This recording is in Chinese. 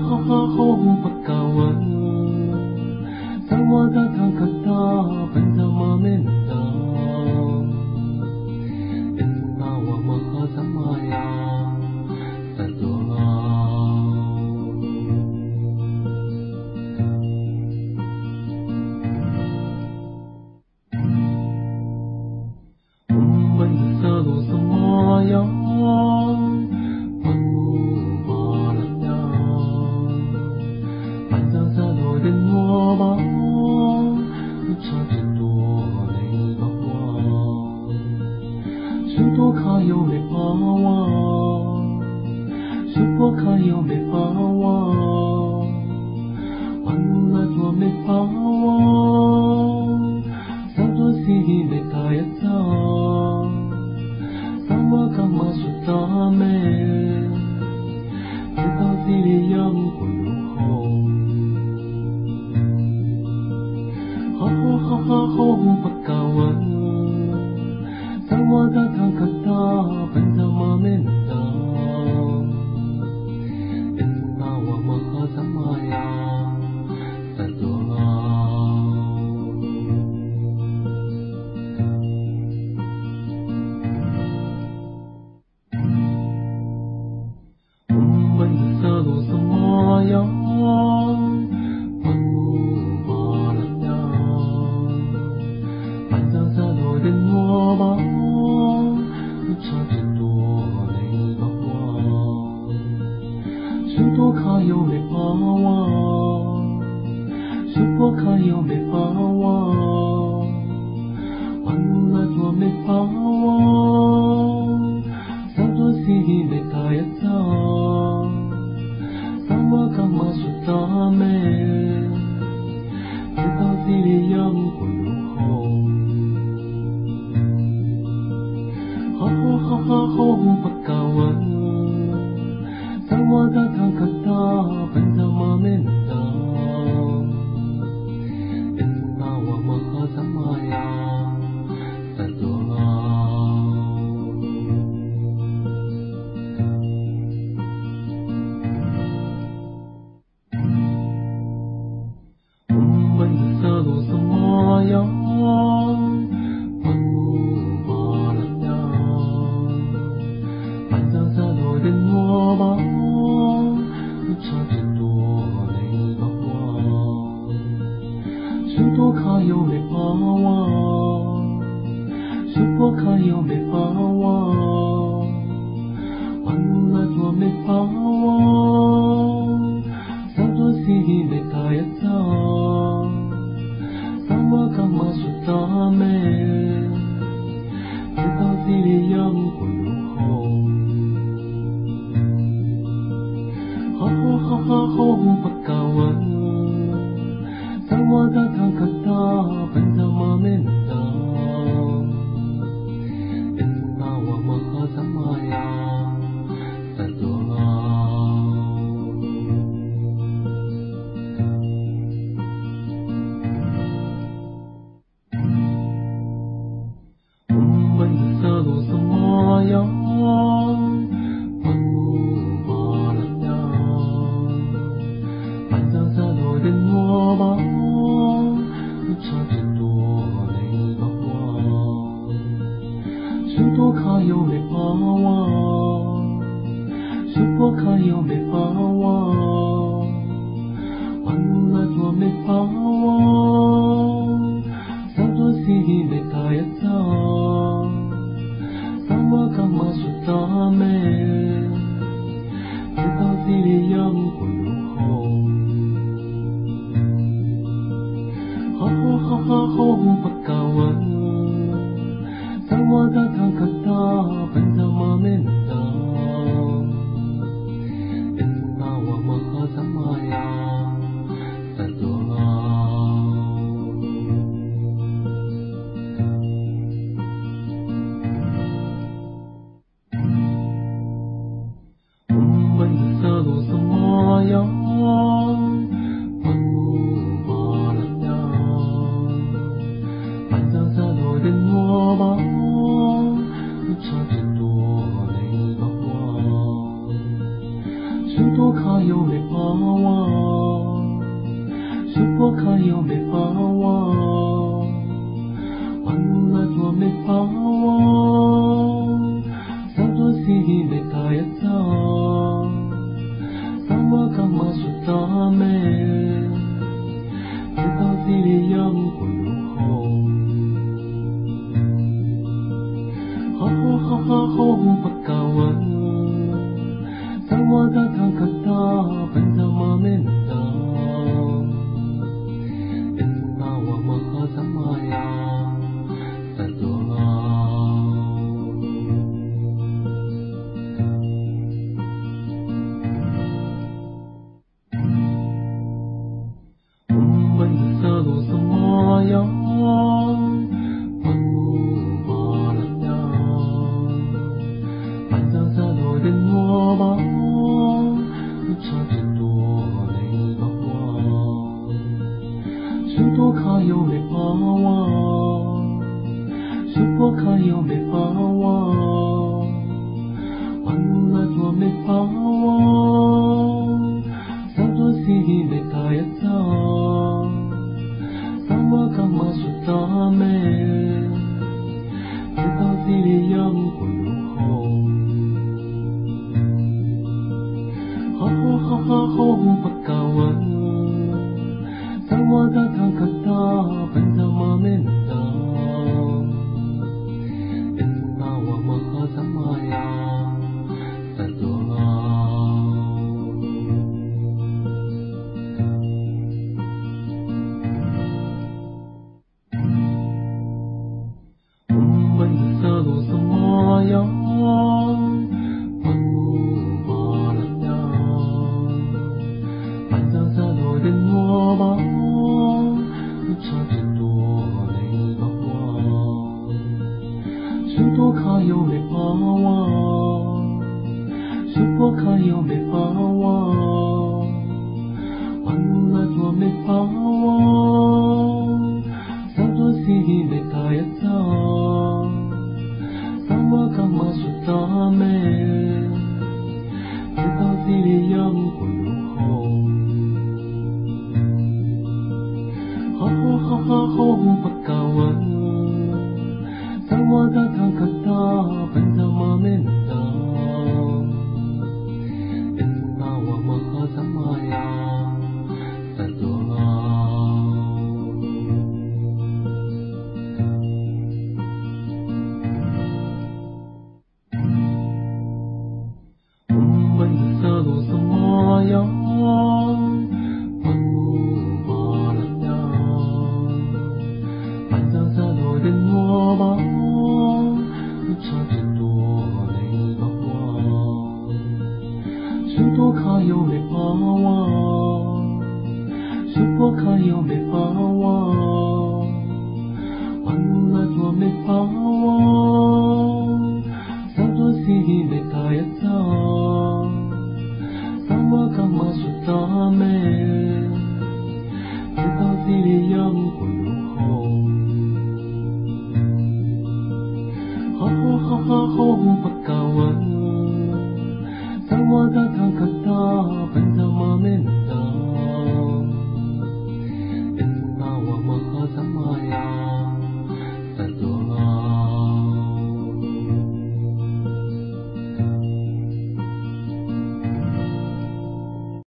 pagkawan Sama datang kata bersama minta Isnawa makasamaya sa doa Umbay salo samaya有没把握，是否可有没把握？完了做没把握，上座西里没打一仗，上我干嘛说咱们？知道西里阳光如红，好不敢问。Sama datang kata bersama minta Isnawa makasamaya sa doa Umbay salo samaya Panubaratnya Panjang salo din mo ba可有没把握？是否可有没把握？完了做没把握，上座西里没打一仗，上我干嘛说咱们？知道西里阳光如红，好不敢问。Sama datang kata bersama minta Isnawa makasamaya sa doa Umbay salo samaya Panubaratnya Panjang salo din mo ba可有没把握？是否可有没把握？完了做没把握，上座西里没打一仗，上我干嘛说咱们？知道西里阳光如红，好不敢问。Sama datang kata bersama minta Isnawa makasamaya sa doa Umbay salo samaya Panubaratnya Panjang salo din mo ba可有没把握？是否可有没把握？完了做没把握，上座西里没打一仗，上我干嘛说咱们？知道西里阳光如红，好不敢问。Sama datang kata bersama minta Isnawa makasamaya sa doa 多卡有没法哇，苏波卡有没法哇，安拉多没法哇，萨多西里没卡呀扎，萨瓦卡玛苏达梅，知道西里阳光如红，哈哈哈哈红不卡完。Sama datang kata bersama minta Inna wa maha samaya Sadoa Umban selalu samaya Penuh baratnya Panjang selalu dan wabah差最多那个花，许多卡有没法哇，许多卡有没法哇，安拉多没法哇，萨多西里没卡呀扎，萨瓦卡玛苏达梅，知道西里阳光如红。哈哈红不卡完，sama datang kata bersama minta Inna wa maha samaya Sadoa Umban selalu samaya许多卡有没法哇，许多卡有没法哇，安拉多没法哇，萨多西里没卡呀扎，萨瓦卡玛苏达梅，知道西里阳光如红，哈哈哈哈红不卡完。Sama datang kata bersama minta Inna wa maha samaya Sadoa Umban selalu samaya Penuh baratnya Panjang selalu dan wabah差最多那个花，许多卡有没法哇，许多卡有没法哇，安拉多没法哇，萨多西里没卡呀扎，萨瓦卡玛苏达梅，知道西里阳光如红。哈哈哈红不卡